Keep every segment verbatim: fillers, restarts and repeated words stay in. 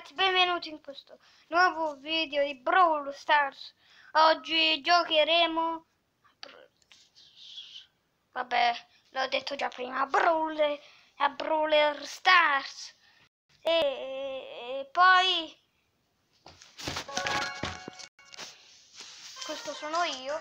ragazzi, benvenuti in questo nuovo video di Brawl Stars. Oggi giocheremo, vabbè, l'ho detto già prima, a Brawl, a Brawler Stars. E, e poi questo sono io.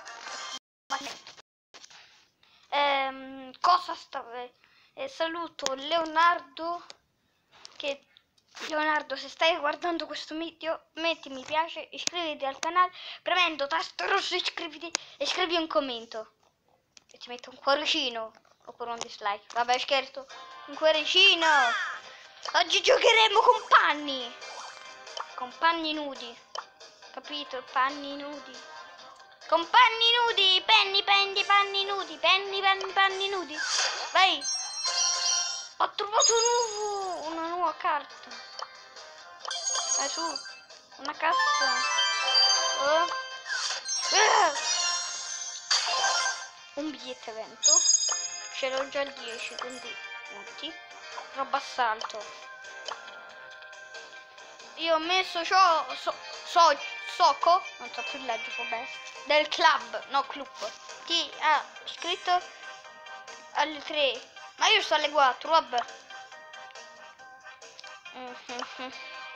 Ehm, cosa sta... Eh, saluto Leonardo, che Leonardo, se stai guardando questo video, metti mi piace, iscriviti al canale premendo tasto rosso, iscriviti e scrivi un commento e ti metto un cuoricino oppure un dislike. Vabbè, scherzo, un cuoricino. Oggi giocheremo con panni, con panni nudi, capito? Panni nudi, con panni nudi, penny, penny, panni nudi, penny, penny, panni nudi. Vai! Ho trovato un nuovo, una nuova carta. Vai su, una cassa. Oh. Ah. Un biglietto evento. Ce l'ho già dieci, quindi punti. Roba assalto. Io ho messo ciò, so, so, Soco, non so più leggere, vabbè, del club, no club. Chi ha scritto alle tre. Ma io sto alle quattro, vabbè. Mm-hmm.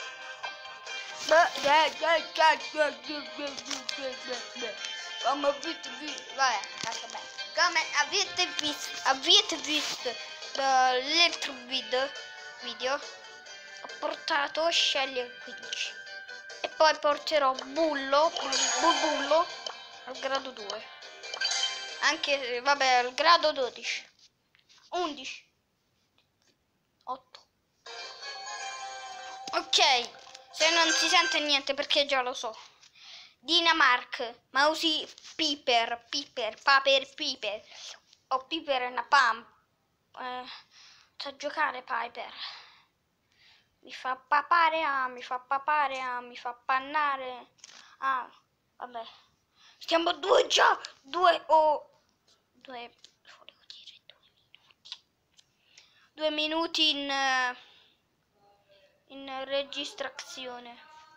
Come avete visto, vabbè, vabbè. Come avete visto, avete visto dall'altro video, video, ho portato scegli il quindici e poi porterò Bullo, Bullo al grado due, anche, vabbè, al grado dodici. undici, otto. Ok, se non si sente niente perché già lo so. Dinamarca, ma usi Piper, Piper, Paper, Piper. O Piper è una pam. Eh, sa giocare Piper. Mi fa papare, ah, mi fa papare, ah, mi fa pannare. Ah, vabbè. Stiamo due già, due o oh, due. Due minuti in, in registrazione.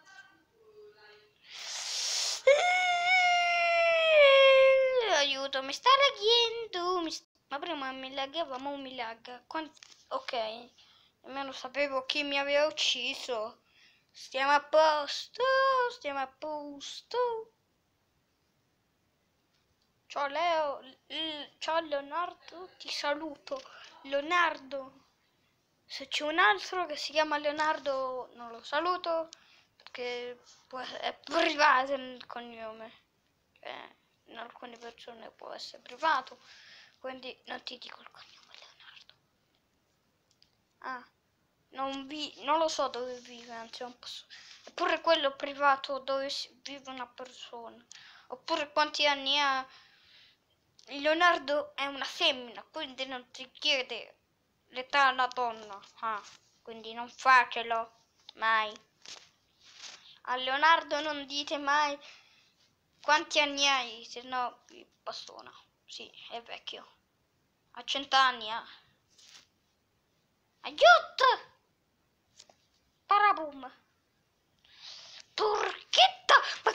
Aiuto, mi sta laggando. Mi st ma prima mi laggava, ma mi lagga. Quant ok, nemmeno sapevo chi mi aveva ucciso. Stiamo a posto, stiamo a posto. Ciao Leo, ciao Leonardo, ti saluto. Leonardo, se c'è un altro che si chiama Leonardo non lo saluto perché è privato il cognome, eh, in alcune persone può essere privato, quindi non ti dico il cognome Leonardo. Ah, non, vi, non lo so dove vive, anzi non posso. Eppure quello privato dove vive una persona, oppure quanti anni ha. Leonardo è una femmina, quindi non ti chiede l'età della donna, ah, quindi non facelo mai. A Leonardo non dite mai quanti anni hai, se no vi bastona. Sì, è vecchio. Ha cent'anni, eh. Aiuto! Parabum! Porchetta! Ma...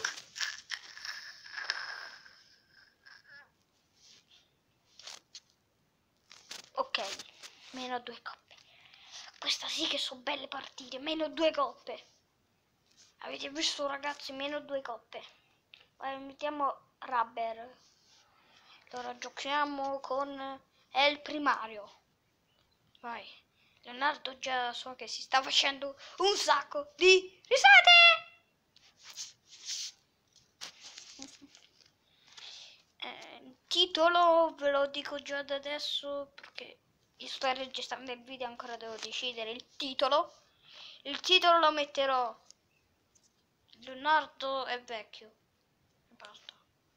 ok, meno due coppe. Questa sì che sono belle partite, meno due coppe. Avete visto ragazzi, meno due coppe. Ora mettiamo Rubber. Allora giochiamo con il primario. Vai. Leonardo già so che si sta facendo un sacco di risate. Eh, titolo ve lo dico già da adesso perché io sto registrando il video, ancora devo decidere il titolo. Il titolo lo metterò Leonardo è vecchio. Basta.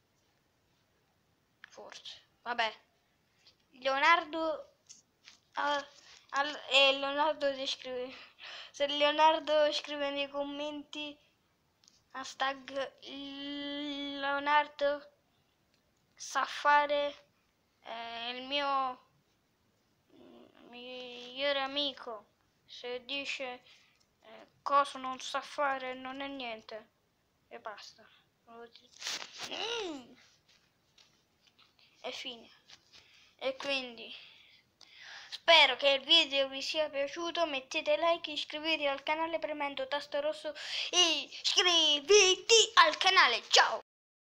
Forse. Vabbè. Leonardo uh, al, e Leonardo scrive. Se Leonardo scrive nei commenti hashtag Leonardo sa fare eh, il mio migliore amico, se dice eh, cosa non sa fare, non è niente. E basta. Mm. E fine. E quindi spero che il video vi sia piaciuto, mettete like, iscrivetevi al canale premendo tasto rosso e iscriviti al canale. Ciao!